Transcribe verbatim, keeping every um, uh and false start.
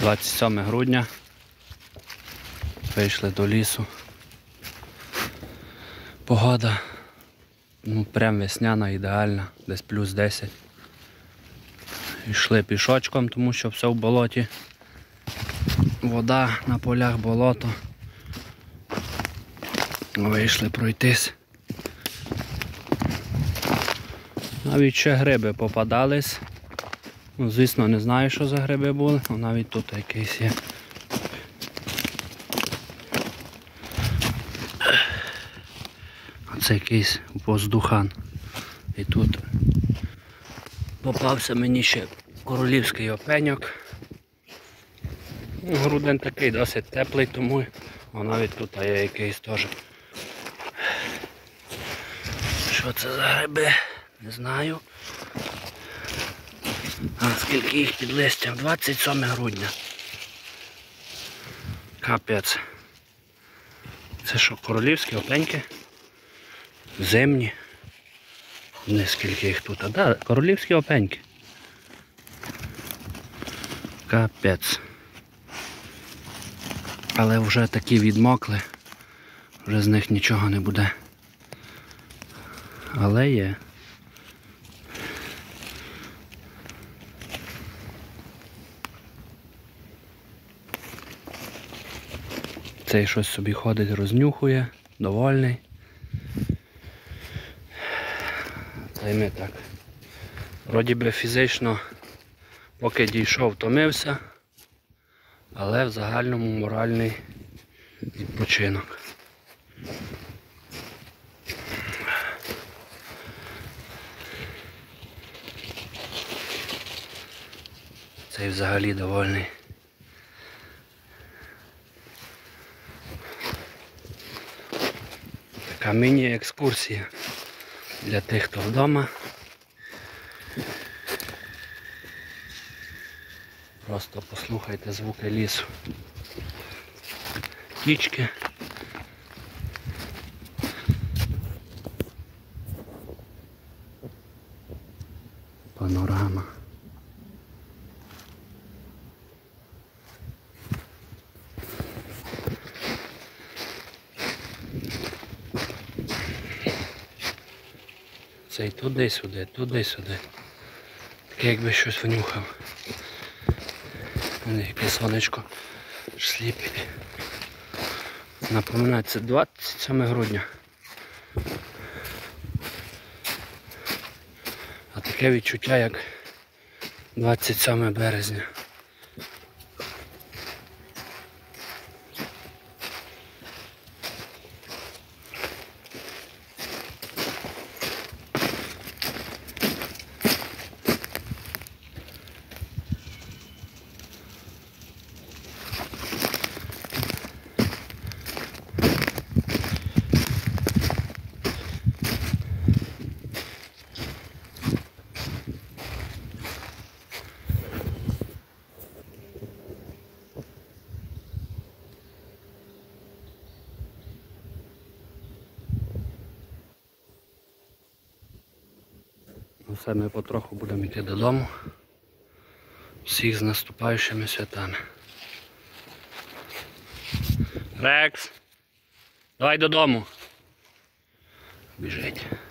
двадцять сьоме грудня. Вийшли до лісу. Погода, ну, прям весняна, ідеальна, десь плюс десять. Йшли пішочком, тому що все в болоті. Вода на полях, болото. Вийшли пройтись. Навіть ще гриби попадались. Ну, звісно, не знаю, що за гриби були, але навіть тут якийсь є. Оце якийсь воздухан. І тут попався мені ще королівський опеньок. Грудень такий досить теплий, тому а навіть тут є якийсь теж. Що це за гриби? Не знаю. А скільки їх під листям? двадцять сьоме грудня. Капець. Це що, королівські опеньки? Зимні. Не скільки їх тут. А да, королівські опеньки. Капець. Але вже такі відмокли. Вже з них нічого не буде. Але є. Цей щось собі ходить, рознюхує, довольний. Та й ми так. Вроді би фізично, поки дійшов, втомився, але в загальному моральний відпочинок. Цей взагалі довольний. Така міні-екскурсія для тих, хто вдома. Просто послухайте звуки лісу. Птічки. Панорама. Цей туди-сюди, туди-сюди. Таке якби щось внюхав. Яке сонечко сліпить. Напоминаю, це двадцять сьоме грудня. А таке відчуття, як двадцять сьоме березня. Все, ми потроху будемо йти додому. Всіх з наступаючими святами. Рекс! Давай додому! Біжить.